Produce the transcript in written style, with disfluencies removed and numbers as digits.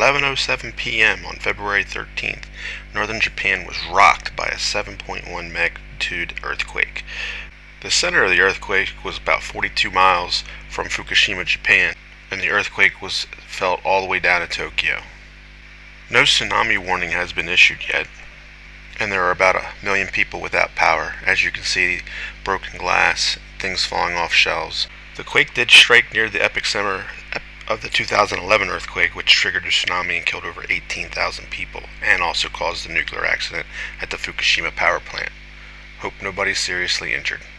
11:07 p.m. on February 13th, northern Japan was rocked by a 7.1 magnitude earthquake. The center of the earthquake was about 42 miles from Fukushima, Japan, and the earthquake was felt all the way down to Tokyo. No tsunami warning has been issued yet, and there are about 1 million people without power. As you can see, broken glass, things falling off shelves. The quake did strike near the epicenter of the 2011 earthquake, which triggered a tsunami and killed over 18,000 people, and also caused a nuclear accident at the Fukushima power plant. Hope nobody's seriously injured.